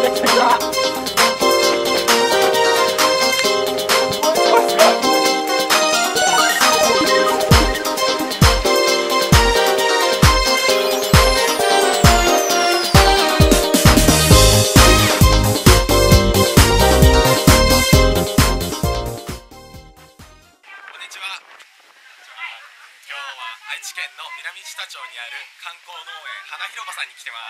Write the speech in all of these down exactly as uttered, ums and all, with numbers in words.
来た来た。 愛知県の南知多町にある観光農園花広場さんに来てます。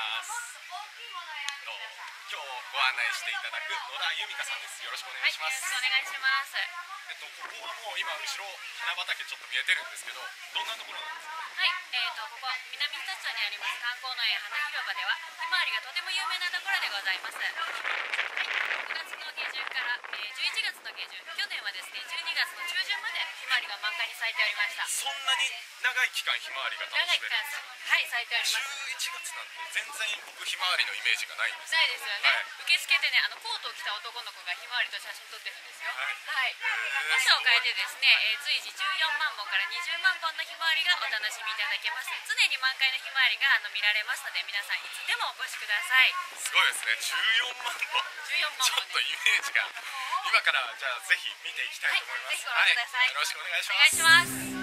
今日ご案内していただく野田由美香さんです。よろしくお願いします。 はい、よろしくお願いします。 えっとここはもう今後ろ花畑ちょっと見えてるんですけど、どんなところなんですか？ はい、えーとここ南知多町にあります観光農園花広場ではひまわりがとても有名なところでございます。はい、くがつの下旬から、えー、じゅういちがつの下旬、去年はですねじゅうにがつの中旬までひまわりが満開に咲いておりました。 そんなに長い期間ひまわりが楽長いしめる？ 期間はい咲いております。 じゅういちがつなんて全然僕ひまわりのイメージがないんです。 ないですよね。 はい、 受付でねあのコートを着た男の子がひまわりと写真撮ってるんですよ。 はい、 はい、朝を変えてですね、えー、随時じゅうよんまんぼんからにじゅうまんぼんのひまわりがお楽しみいただけます。常に満開のひまわりがあの見られますので、皆さんいつでもお越しください。 すごいですね。じゅうよんまんぼん。 じゅうよんまんちょっとイメージが今からじゃあぜひ見ていきたいと思います。 はい、ぜひご覧ください。 はい、よろしくお願いしおます。 願いします。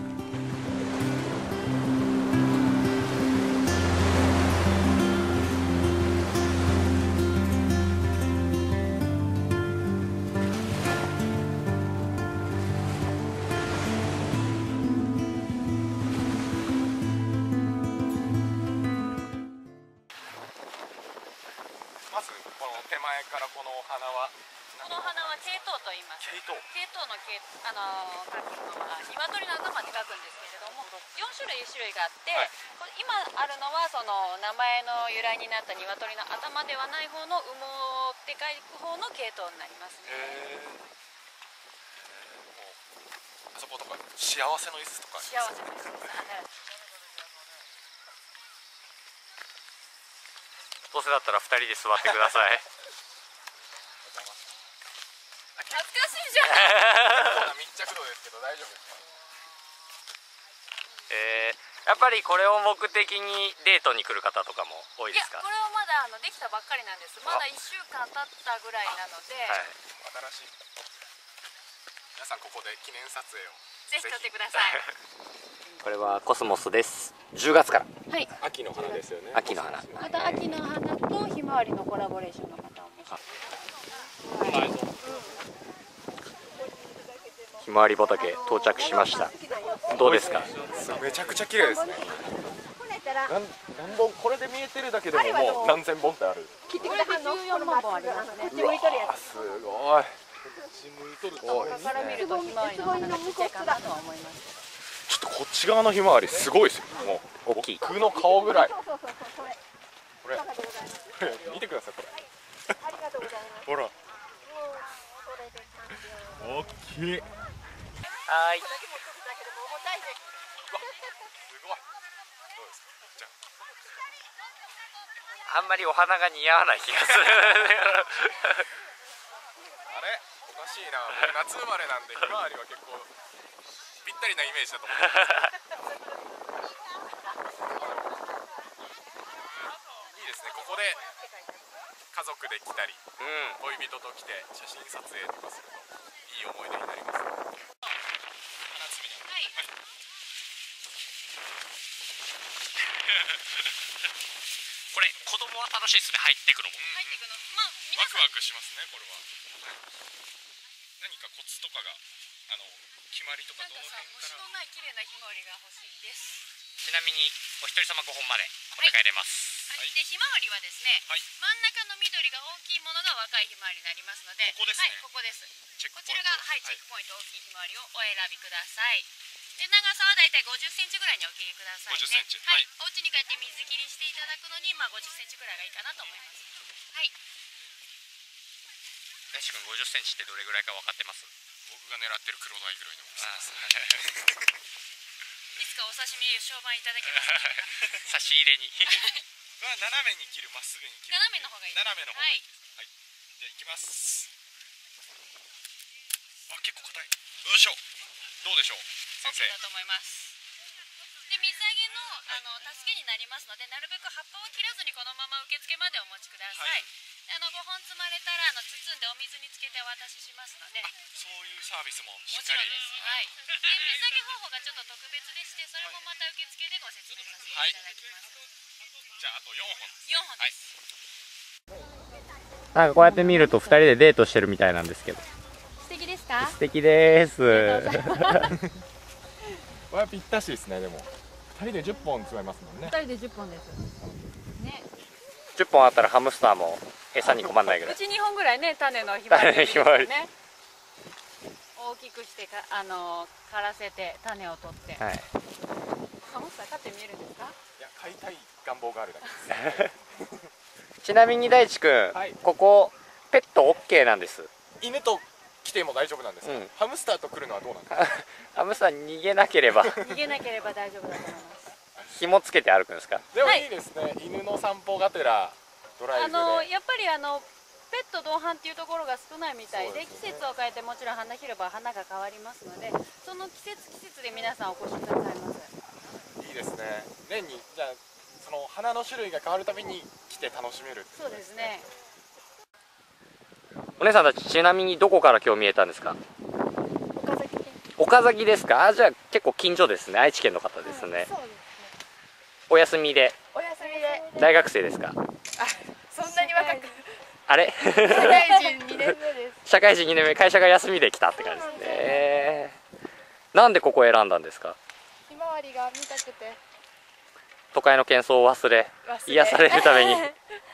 まずこの手前からこのお花はこの花はケイトウと言います。 ケイトウ。 ケイトウのケイあのー、書くのは鶏の頭って書くんですけれども、よん種類種類があって、はい、これ今あるのはその名前の由来になった鶏の頭ではない方の羽毛って書く方のケイトウになりますね。 へー。あそことか幸せの椅子とか。 幸せの椅子です。 どうせだったらふたりで座ってください。 懐かしいじゃん。 密着度ですけど大丈夫ですか？ えー、やっぱりこれを目的にデートに来る方とかも多いですか？ いや、これはまだあのできたばっかりなんです。まだいっしゅうかん経ったぐらいなので、はい、 新しい。皆さんここで記念撮影をぜひ撮ってください。 これはコスモスです。じゅうがつから。 はい。 秋の花ですよね。 秋の花。 また秋の花とひまわりのコラボレーションの方も。はい。 ひまわり畑到着しました。どうですか？ めちゃくちゃ綺麗ですね。なん何本これで見えてるだけでももう何千本ってある。 これでじゅうよんまんぼんありますね。 うわーすごい。 から見るとひまわりの花がちっちゃいかなとは思いますけど。 ちょっとこっち側のひまわりすごいですよ。もう大きい。 僕の顔ぐらい。これ見てくださいこれ。ほら。大きい。 はい。 すごい。どうですか？じゃあんまりお花が似合わない気がする。 あれおかしいな。夏生まれなんでひまわりは結構ぴったりなイメージだと思ってますいいですね。ここで家族で来たり、うん、恋人と来て写真撮影とかするといい思い出になります。 これ子供は楽しいですね。入っていくのも。 入っていくの。まあ皆さんワクワクしますねこれは。何かコツとかがあの決まりとかどの辺から。 虫のない綺麗なひまわりが欲しいです。 ちなみにお一人様ごほんまで持って帰れます。 はい。でひまわりはですね、はい、真ん中の緑が大きいものが若いひまわりになりますので、 ここですね。 はい、ここです。 チェックポイント。 こちらがはいチェックポイント大きいひまわりをお選びください。で長さはだいたいごじゅっセンチぐらいにお切りくださいね。 ごじゅっセンチ。 はい。お家に帰って水切りしていただくのにまあごじゅっセンチぐらいがいいかなと思います。はい。 大志くんごじゅっセンチってどれぐらいか分かってます？ 僕が狙ってる黒鯛ぐらいの大きさです。 いつかお刺身商売いただけますか？ 差し入れに。 まあ斜めに切る、まっすぐに切る。 斜めの方がいい。 斜めの方がいい。 はい。 はい。じゃあ行きます。あ、結構硬い。よいしょ。どうでしょう。先生。 OK だと思います。で水揚げのあの助けになりますので、なるべく葉っぱを切らずにこのまま受付までお持ちください。はい、 あのごほん積まれたらあの包んでお水につけてお渡ししますので。 そういうサービスもしもっかり。 ちろんです。はい。で水揚げ方法がちょっと特別でして、それもまた受付でご説明させていただきます。 じゃああとよんほん。 よんほんです。 なんかこうやって見るとふたりでデートしてるみたいなんですけど。 素敵ですか？ 素敵です。 これはぴったしですね。でもふたりでじゅっぽん積めますもんね。 ふたりでじゅっぽんです。ね。 じゅっぽんあったらハムスターも餌に困んないぐらい。 うちにほんぐらいね、種のひまわりですよね。大きくしてか、あの刈らせて種を取って。 はい。 ハムスター飼ってみえるんですか？ いや、飼いたい願望があるだけです。 ちなみに大地君、 はい、 ここペット オーケー なんです。 犬と来ても大丈夫なんですか？うん、ハムスターと来るのはどうなんですか？ ハムスター逃げなければ逃げなければ大丈夫だと思います。 紐つけて歩くんですか？ でもいいですね、はい、犬の散歩がてらドライブで。あのやっぱりあのペット同伴っていうところが少ないみたいで、で、ね、季節を変えてもちろん花広場は花が変わりますので、その季節季節で皆さんお越しくださいます。 いいですね。年にじゃあその花の種類が変わるたびに来て楽しめるってことですね。 そうですね。 お姉さんたちちなみにどこから今日見えたんですか？ 岡崎県。 岡崎ですか？あ、じゃあ結構近所ですね。愛知県の方ですね。はい、そうですね。お休みで。 お休みで。 大学生ですか？あ、 そんなに若く。 あれ？ 社会人にねんめです。 社会人にねんめ、会社が休みで来たって感じですね。なんでここを選んだんですか？ ひまわりが見たくて。 都会の喧騒を忘れ、癒されるために。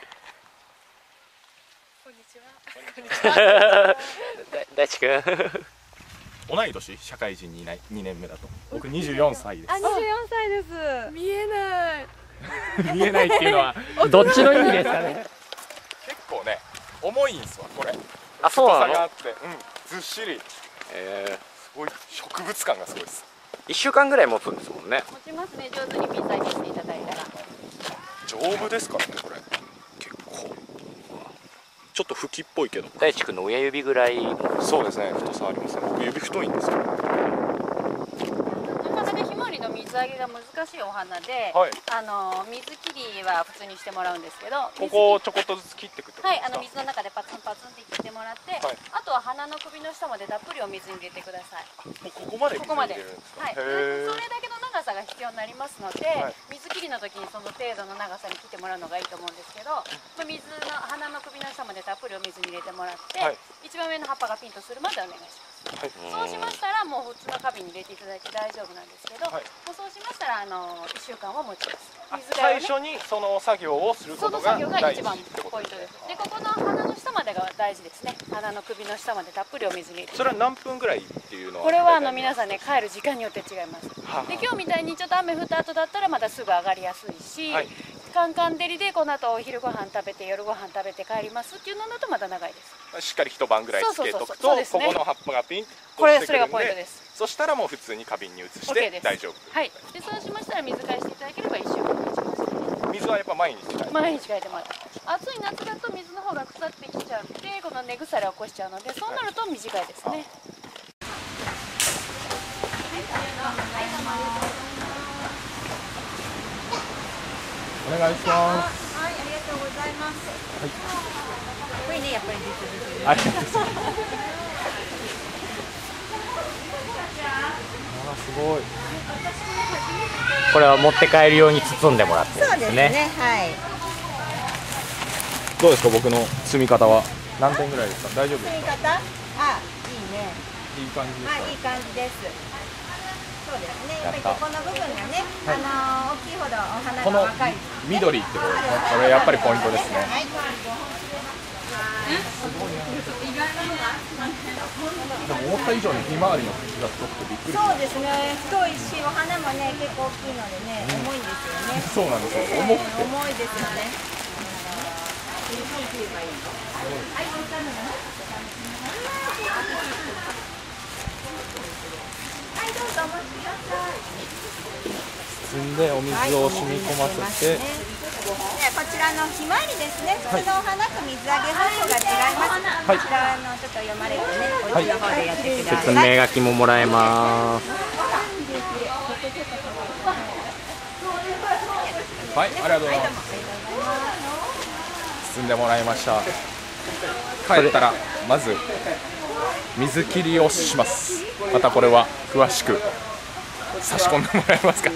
こんにちは。こんにちは。 大地君。 同い年、社会人にないにねんめだと。僕にじゅうよんさいです。 あ、にじゅうよんさいです。見えない。 見えないっていうのはどっちの意味ですかね。 結構ね、重いんですわこれ。 あ、そうなの？ 太さがあって、うん、ずっしり。えー、すごい植物感がすごいです。 いっしゅうかんぐらい持つんですもんね。 持ちますね、上手に水揚げしていただいたら。 丈夫ですからね、これ。結構。ちょっと茎っぽいけど。 大地君の親指ぐらい。 そうですね、太さありますね。僕指太いんですけど。 なかなかひまわりの水揚げが難しいお花で、 はい、 あの水切りは普通にしてもらうんですけど、 ここをちょこっとずつ切っていくってことですか？ はい、あの水の中でパツンパツンって切ってもらって、はい、あとは花の首の下までたっぷりお水に入れてください。 もうここまで水に入れるんですか？ はい、それだけの長さが必要になりますので、はい、水切りの時にその程度の長さに切ってもらうのがいいと思うんですけど、水の花の首の下までたっぷりお水に入れてもらって、はい、一番上の葉っぱがピンとするまでお願いします。はい、そうしましたらもう普通の花瓶に入れていただいて大丈夫なんですけど、はい、もうそうしましたらあのいっしゅうかんは持ちます。水が、ね、最初にその作業をすることが大事ってことですね。で、ここの花の下までが大事ですね。花の首の下までたっぷりお水に入れて。それは何分ぐらいっていうのは？これはあの皆さんね、帰る時間によって違います。はあ、で、今日みたいにちょっと雨降った後だったらまだすぐ上がりやすいし、はい、カンカン照りでこの後お昼ご飯食べて夜ご飯食べて帰りますっていうのだとまだ長いです。しっかり一晩ぐらいつけとくと、ここの葉っぱがピンとしてくるんで、これそれがポイントです。そしたらもう普通に花瓶に移して大丈夫。はい。で、そうしましたら水替えしていただければいっしゅうかん持ちます。水はやっぱ毎日替えて毎日替えてます。暑い夏だと水の方が腐ってきちゃって、この根腐れを起こしちゃうので、そうなると短いですね。はい、お願いします。はい、ありがとうございます。はい。これね、やっぱり実物。ありがとうございます。あ、すごい。 これは持って帰るように包んでもらってるんですね。そうですね。はい。 どうですか、僕の積み方は。何点ぐらいですか。大丈夫ですか。積み方。あ、いいね。いい感じですか。あ、いい感じです。そうですね。やっぱりここの部分がね、はい、あのー、大きいほどお花が若い、ね。この緑ってことですね。これやっぱりポイントですね。はい、でも思った以上にひまわりの茎が太くてびっくりしました。そうですね。太いし、お花もね、結構大きいのでね、うん、重いんですよね。そうなんですよ。重くて。重いですよね。はい、どうぞお持ちください。包んでお水を染み込ませて、はい、こちらのひまわりですね。普通のお花と水揚げ方法が違います。はい、こちらのちょっと読まれてね、お家の方でやってください。 説明書きももらえます。はい、ありがとうございます。 包んでもらいました。帰ったらまず水切りをします。またこれは詳しく差し込んでもらえますか。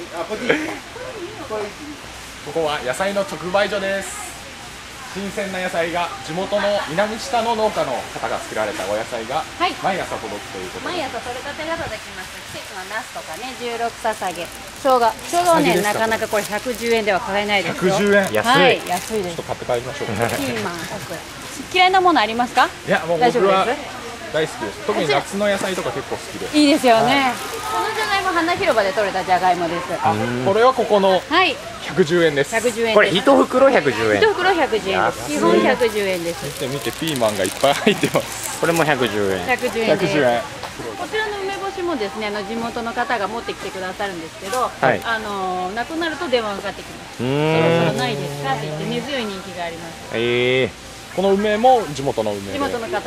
ここは野菜の直売所です。新鮮な野菜が地元の南下の農家の方が作られたお野菜が毎朝届くということで、 毎朝取れたてが届きます。季節のナスとかね、じゅうろくささげ、生姜、生姜はね、なかなかこれひゃくじゅうえんでは買えないですよ。 ひゃくじゅうえん、 安い、 はい、安いです。 ちょっと買って帰りましょう。 ピーマン、オクラ。嫌いなものありますか？ いや、もう大丈夫僕はです。 大好きです。特に夏の野菜とか結構好きで。 いいですよね。このじゃがいも、花広場で採れたじゃがいもです。 あ、これはここのはい、 ひゃくじゅうえんです。 ひゃくじゅうえんこれです。 一袋ひゃくじゅうえん。 一袋ひゃくじゅうえんです。基本ひゃくじゅうえんです。 見て見て、ピーマンがいっぱい入ってます。 これもひゃくじゅうえん。 ひゃくじゅうえんです。 ひゃくじゅうえん。 こちらの梅干しもですね、あの地元の方が持ってきてくださるんですけど、 はいあのなくなると電話がかかってきます。 うそろーん。 そろないですかって言って根強い人気があります。 ええこの梅も地元の梅で。 地元の方が。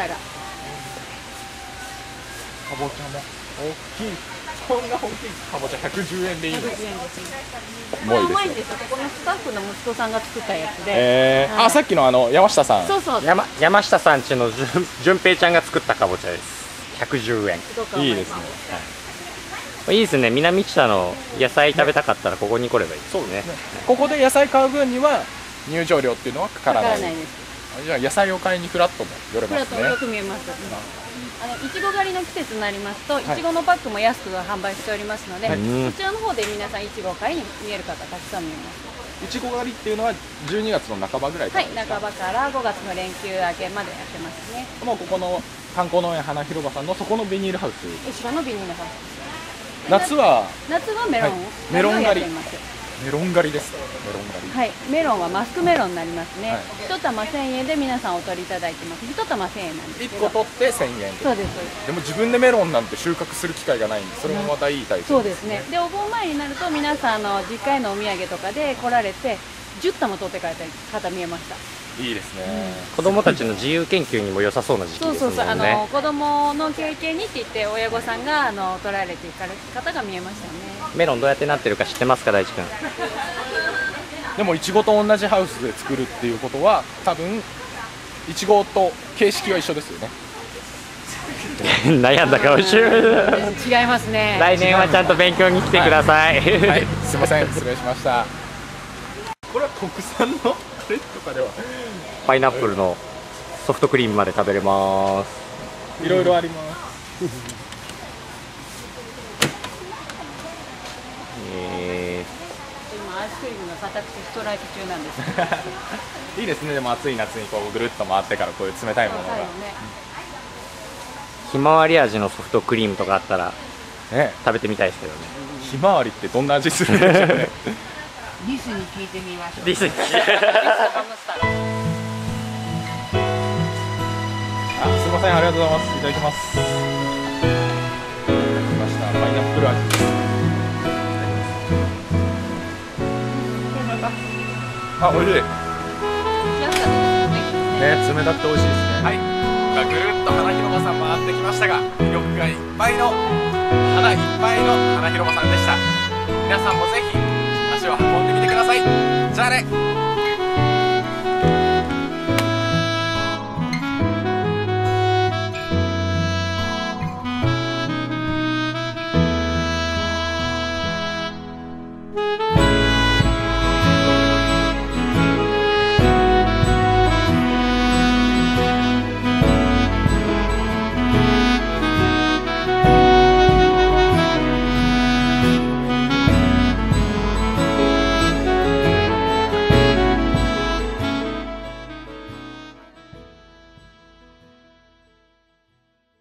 かぼちゃも大きい。こんな大きいかぼちゃひゃくじゅうえんでいいんです。 ひゃくじゅうえんですね。 うまいですよこれうまいんですよ。ここのスタッフの息子さんが作ったやつで。 えー、 はいあ、さっきのあの山下さん。 そうそう。 山山下さんちのじゅん順平ちゃんが作ったかぼちゃです。ひゃくじゅうえん。 すごく甘いいですね。 いいですね。南知多の野菜食べたかったらここに来ればいいですね。 そうですね。ここで野菜買う分には入場料っていうのはかかわらない。 からないです。 じゃあ野菜を買いにフラットも寄れますね。 フラットもよく見えます。あのいちご狩りの季節になりますと、いちごのパックも安く販売しておりますので、 はいうんこちらの方で皆さんいちごを買いに見える方たくさん見えます。 いちご狩りっていうのはじゅうにがつの半ばぐらいかはい、 らですか。 半ばからごがつの連休明けまでやってますね。 もうここの観光農園花広場さんのそこのビニールハウス。 後ろのビニールハウス。 夏は夏はメロン、 はいメロン狩りをやっていますメロン狩りです。メロン狩り。 はい、メロンはマスクメロンになりますね。 はい一玉せんえんで皆さんお取りいただいてます。一玉せんえんなんですいっけど。 こ取ってせんえん。 そうですそうです。 でも自分でメロンなんて収穫する機会がないんで、それもまたいい体験。 そうですね。でお盆前になると皆さんあの実家へのお土産とかで来られてじゅったま取って帰った方見えました。 いいですね。 子供たちの自由研究にも良さそうな時期ですもそうそうんそう、あのね。 子供の経験にって言って親御さんがあの取られていかれる方が見えましたね。 メロンどうやってなってるか知ってますか、大地君。 でもいちごと同じハウスで作るっていうことは多分いちごと形式は一緒ですよね。 悩んだ顔してる。 違いますね。 来年はちゃんと勉強に来てください。 はい、すみません、失礼しました。これは国産のあれとかではパイナップルのソフトクリームまで食べれます。 いろいろあります。 え今アイスクリームの形ストライク中なんです。 いいですね。でも暑い夏にこうぐるっと回ってからこういう冷たいものが、 はいね。 ー、ひまわり味のソフトクリームとかあったらね、 食べてみたいですけどね。 ひまわりってどんな味するんでしょうね。 リスに聞いてみましょう。 ディスリスハムスター。 あ、すみません、ありがとうございます。いただきます。いただきました。パイナップル味。いただきます。あ、美味しい。 安かったですね。 ね、冷たくて美味しいですね。はい。ぐるっと花広場さん回ってきましたが、魅力がいっぱいの花いっぱいの花広場さんでした。皆さんもぜひ足を運んでみてください。じゃあね。